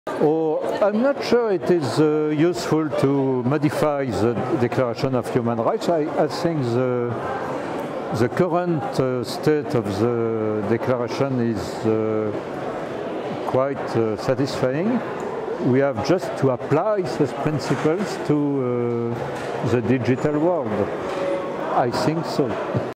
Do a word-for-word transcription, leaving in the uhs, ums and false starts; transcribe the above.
Oh, I'm not sure it is uh, useful to modify the Declaration of Human Rights. I, I think the, the current uh, state of the Declaration is uh, quite uh, satisfying. We have just to apply these principles to uh, the digital world. I think so.